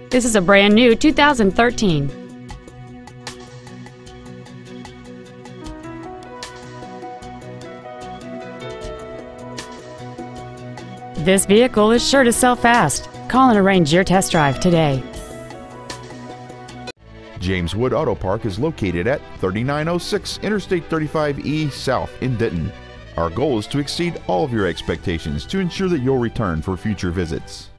This is a brand new 2013. This vehicle is sure to sell fast. Call and arrange your test drive today. James Wood Auto Park is located at 3906 Interstate 35E South in Denton. Our goal is to exceed all of your expectations to ensure that you'll return for future visits.